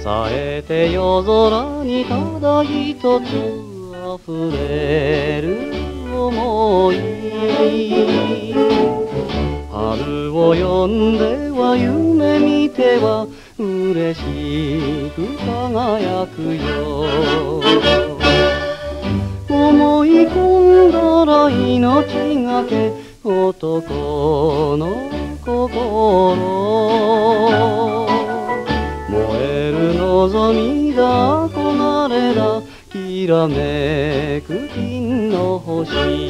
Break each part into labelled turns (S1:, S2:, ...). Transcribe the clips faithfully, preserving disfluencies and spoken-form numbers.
S1: 冴えて夜空にただ一つ溢れる想い。春を呼んでは夢見ては嬉しく輝くよ。思い込んだら命がけ男の心。燃える望みだ憧れだきらめく金の星。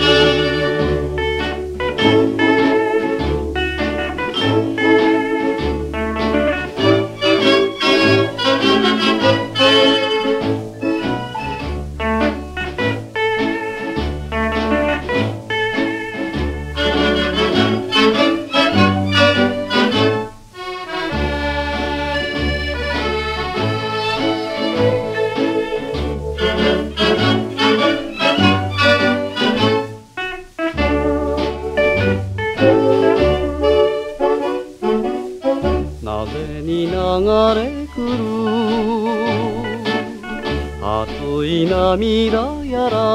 S1: 風に流れ来る熱い涙やら、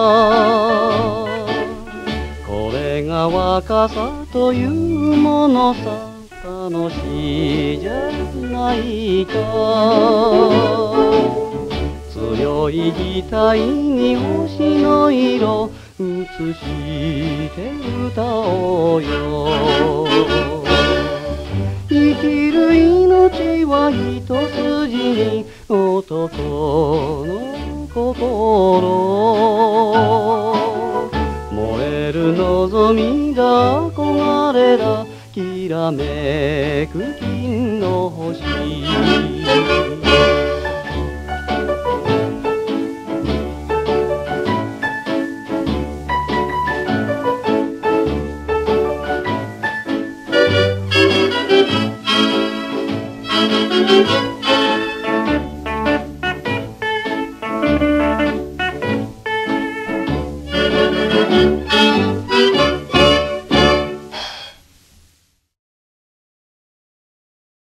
S1: これが若さというものさ、楽しいじゃないか。強い額に星の色映して歌おうよ。生きる命は一筋に男の心。燃える望みだ憧れだきらめく金の星。Thank you.